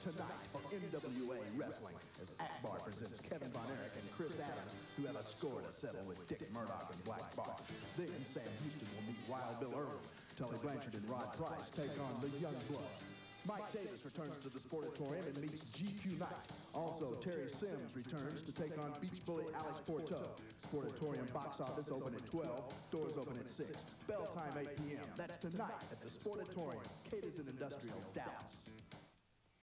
tonight for NWA Wrestling as Akbar presents Kevin Von Erich and Chris Adams, who have a score to settle with Dick Murdoch and Black Bart. Then Sam Houston will meet Wild Bill Irwin. Tully Blanchard and Rod Price take on the Young Bloods. Mike Davis returns to the Sportatorium and meets GQ Knight. Also, Terry Sims returns to take on Beach Bully Alex Porto. Sportatorium box office open at 12, doors open at 6. Bell time 8 p.m. That's tonight at the Sportatorium, Cadiz and Industrial, Dallas.